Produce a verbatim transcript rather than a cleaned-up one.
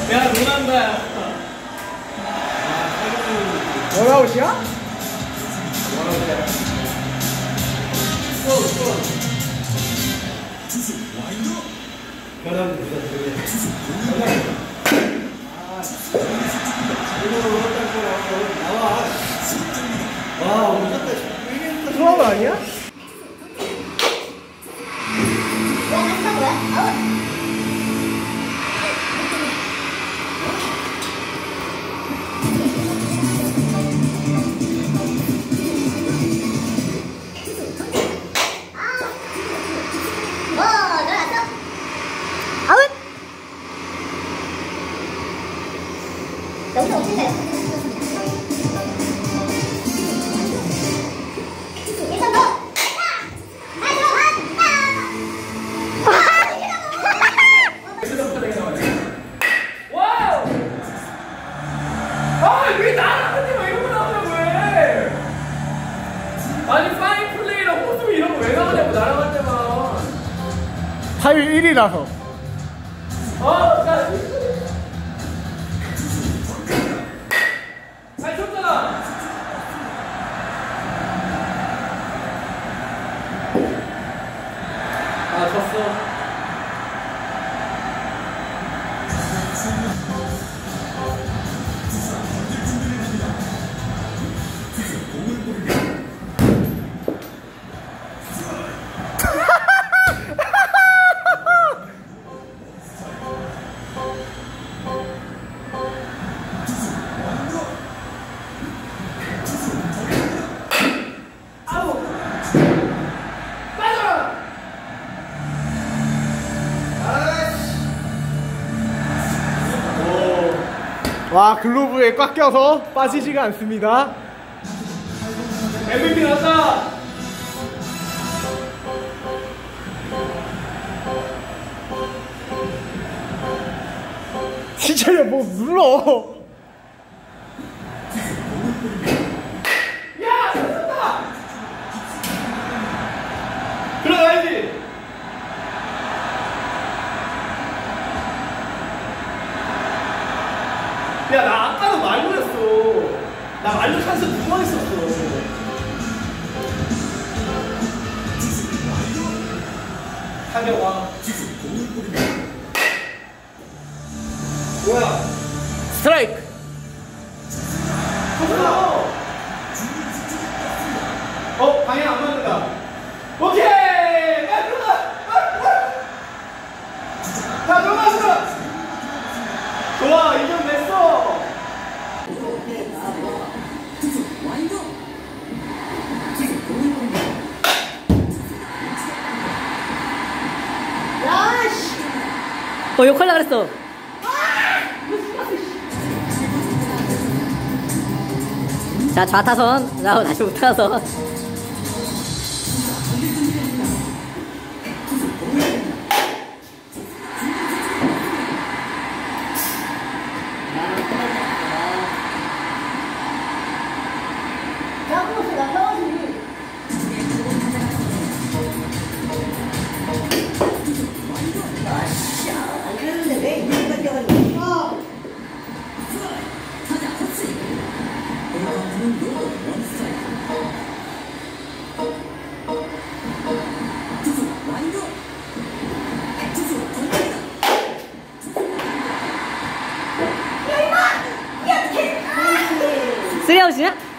야, 노란다. 원아웃이야? 원아웃이야. 또, 또. 변화는 누가 들게. 아, 이거 나와. 와, 오졌다. 이게 수업 아니야? 너무 없는데. 일단 너. 와우! 아, 왜 나한테 왜 이런 거 나오냐고 왜? 아니, 파인 플레이랑 호수 이런 거 왜 나오냐고 날아갈 때만. 타율 일 위라서. 아, 나. 잘 쳤잖아. 아, 졌어. 와, 글로브에 꽉 껴서 빠지지가 않습니다. 엠브이피 나왔다. 진짜야, 뭐 눌러. 야, 잘했다. 들어가야지. 야, 나 아까도 말로였어. 나 말로 찬스 두 번 했었어. 타격 와. 뭐야? 스트라이크. 어, 방향 안 맞는다. 오케이! 야, 들어가! 자, 들어갔어! 좋아, 이 점 냈어! 어, 욕하려고 그랬어. 자, 좌타선. 자, 다시 우타선. 쓰리아웃이냐?